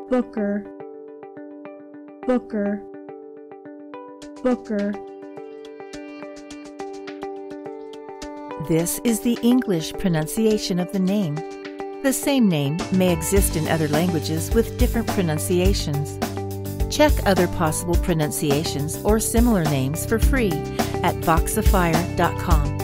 Booker, Booker, Booker. This is the English pronunciation of the name. The same name may exist in other languages with different pronunciations. Check other possible pronunciations or similar names for free at Voxifier.com.